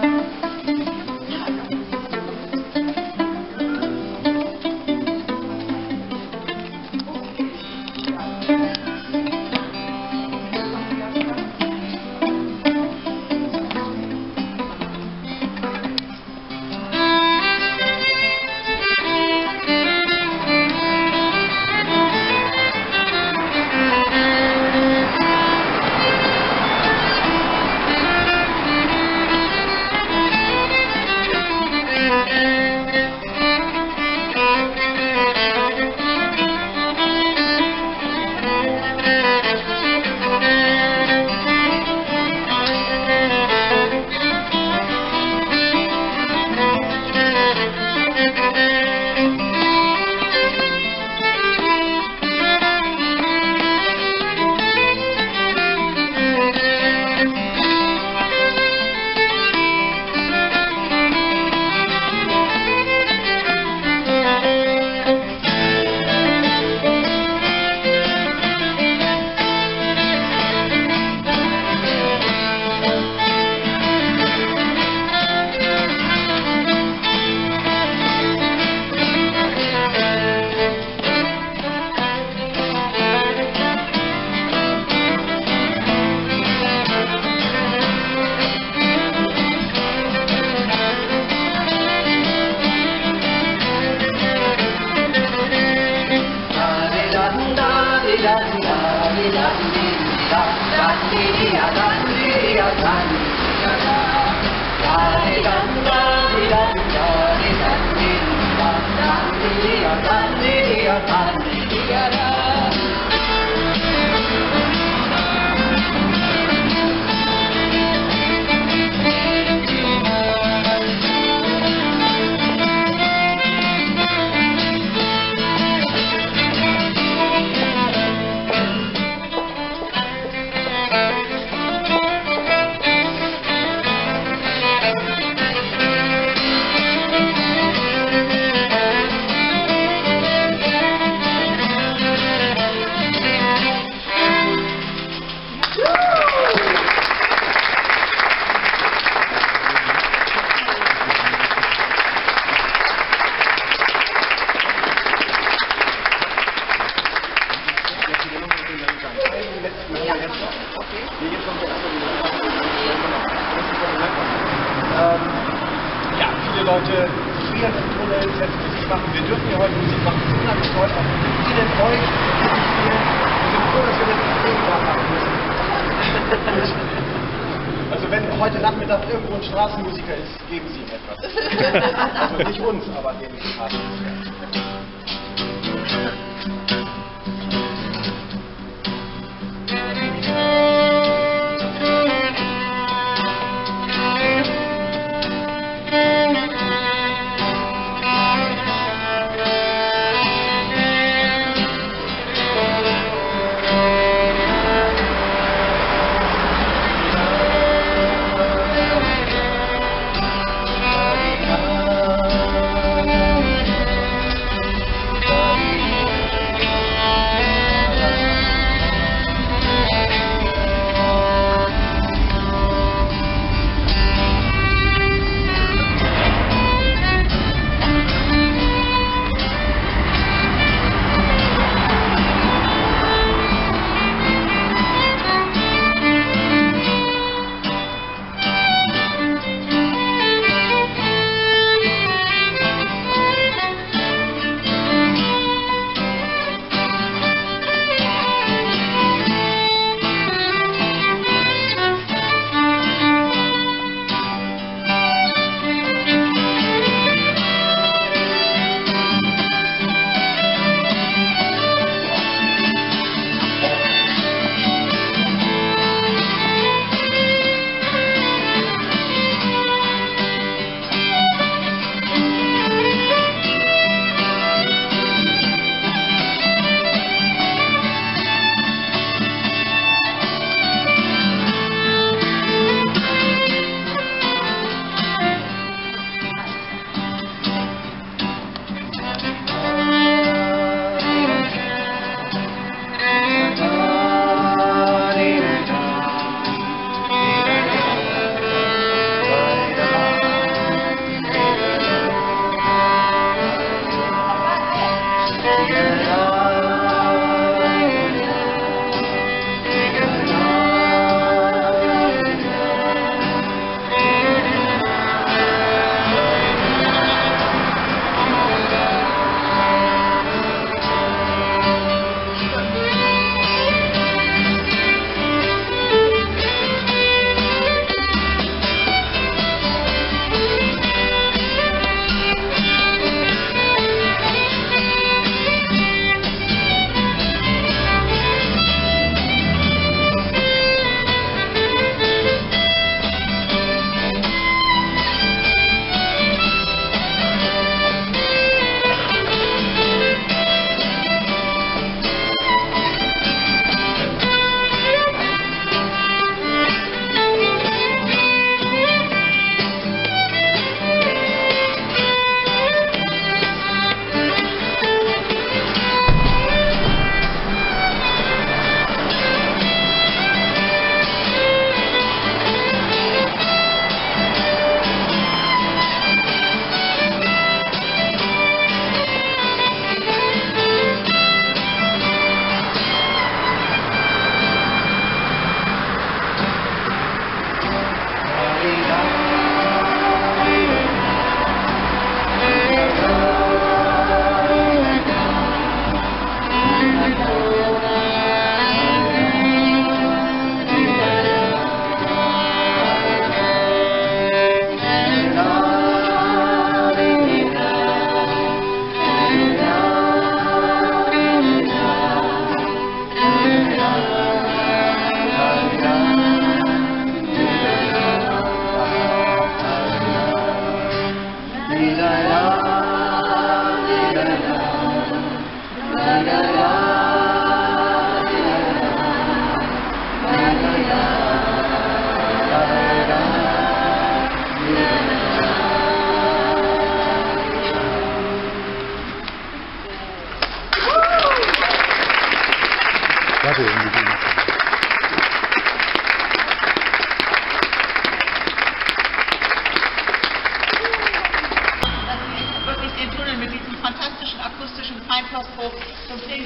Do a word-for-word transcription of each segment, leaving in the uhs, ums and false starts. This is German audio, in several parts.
Also wenn heute Nachmittag irgendwo ein Straßenmusiker ist, geben Sie ihm etwas. Also nicht uns, aber den Straßenmusiker.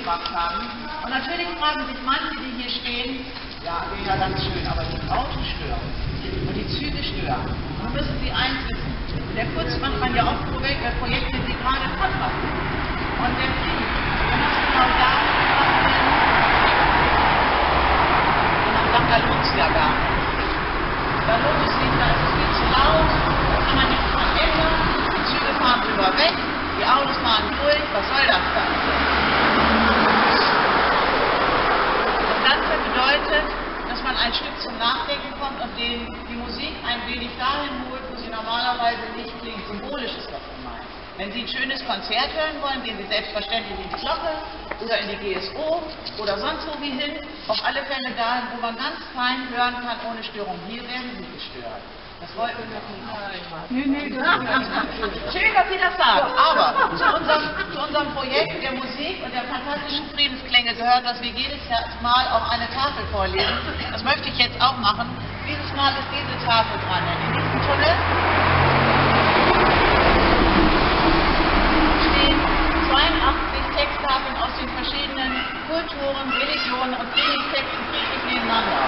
mitgebracht haben. Und natürlich fragen sich manche, die hier stehen, ja, wäre ja ganz schön, aber die Autos stören und die Züge stören. Nun müssen Sie eins wissen, in der Kunst macht man ja oft Projekte, die gerade verpassen. Und der Krieg, der muss genau da gemacht werden. Und man sagt, da lohnt es ja gar nicht. Da lohnt es sich, da ist es viel zu laut, da kann man nichts dran ändern, die Züge fahren drüber weg, die Autos fahren durch, was soll das dann? Das Ganze bedeutet, dass man ein Stück zum Nachdenken kommt und den, die Musik ein wenig dahin holt, wo sie normalerweise nicht klingt. Symbolisch ist das gemeint. Wenn Sie ein schönes Konzert hören wollen, gehen Sie selbstverständlich in die Glocke oder in die G S O oder sonst wo wie hin. Auf alle Fälle dahin, wo man ganz fein hören kann, ohne Störung. Hier werden Sie gestört. Das wollten wir nicht. Nee, nee, schön, dass Sie das sagen. Aber zu unserem, zu unserem Projekt der Musik und der fantastischen Friedensklänge gehört, dass wir jedes Mal auch eine Tafel vorlesen. Das möchte ich jetzt auch machen. Dieses Mal ist diese Tafel dran. In diesem Tunnel stehen zweiundachtzig Texttafeln aus den verschiedenen Kulturen, Religionen und Friedenstexten friedlich nebeneinander.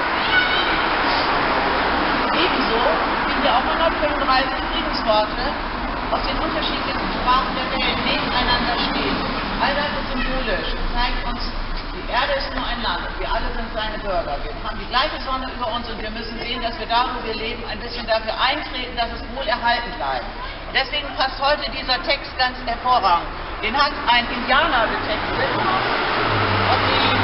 Ebenso finden wir auch hundertfünfunddreißig Friedensworte aus den unterschiedlichsten Sprachen der Welt nebeneinander stehen. All das ist symbolisch und zeigt uns, die Erde ist nur ein Land und wir alle sind seine Bürger. Wir haben die gleiche Sonne über uns und wir müssen sehen, dass wir da, wo wir leben, ein bisschen dafür eintreten, dass es wohl erhalten bleibt. Und deswegen passt heute dieser Text ganz hervorragend. Den hat ein Indianer getextet. Und die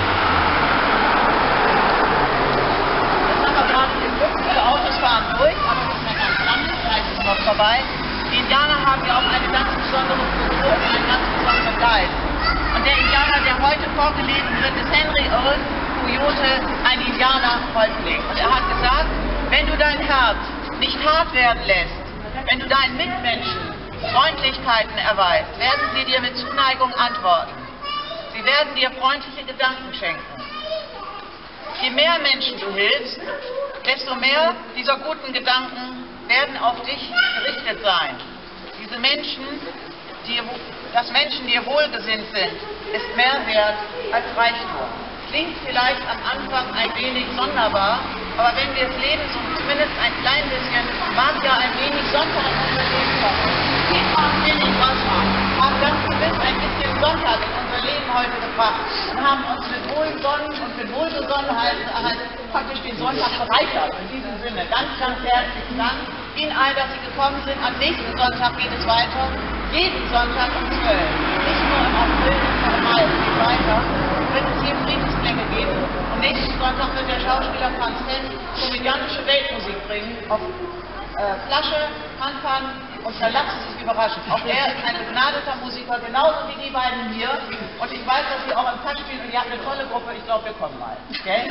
Viele Autos fahren durch, aber nicht mehr ganz lange, gleich ist noch vorbei. Die Indianer haben ja auch eine ganz besondere Kultur und einen ganz besonderen Geist. Und der Indianer, der heute vorgelesen wird, ist Henry Owen Coyote, ein Indianer-Häuptling. Und er hat gesagt, wenn du dein Herz nicht hart werden lässt, wenn du deinen Mitmenschen Freundlichkeiten erweist, werden sie dir mit Zuneigung antworten. Sie werden dir freundliche Gedanken schenken. Je mehr Menschen du hilfst, desto mehr dieser guten Gedanken werden auf dich gerichtet sein. Diese Menschen, die, dass Menschen dir wohlgesinnt sind, ist mehr wert als Reichtum. Klingt vielleicht am Anfang ein wenig sonderbar, aber wenn wir es leben, so zumindest ein klein bisschen, mag ja ein wenig Sonntag in unser Leben kommen. Ich mag wenig Wasser, haben ganz gewiss ein bisschen Sonntag in unser Leben heute gebracht und haben uns mit Wohlsonnen und mit Wohlbesonnenheit praktisch den Sonntag bereichert. In diesem Sinne ganz, ganz herzlichen Dank Ihnen allen, dass Sie gekommen sind. Am nächsten Sonntag geht es weiter, jeden Sonntag um zwölf. Nicht nur im April, sondern im Mai, es geht weiter. Wird es hier Friedensklänge geben. Und nächsten Sonntag wird der Schauspieler Franz Hess komödiantische Weltmusik bringen. Auf äh, Flasche, Handpan und da lassen Sie sich überraschen. Auch er ist ein begnadeter Musiker, genauso wie die beiden hier. Und ich weiß, dass Sie auch im Pass spielen und ihr habt eine tolle Gruppe. Ich glaube, wir kommen mal. Gell?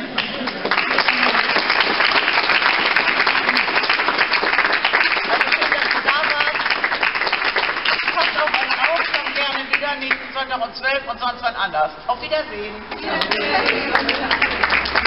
Also schön, dass Sie da waren. Passt auf euch auf, kommt gerne wieder nächsten Sonntag um zwölf und sonst wann anders. Auf Wiedersehen.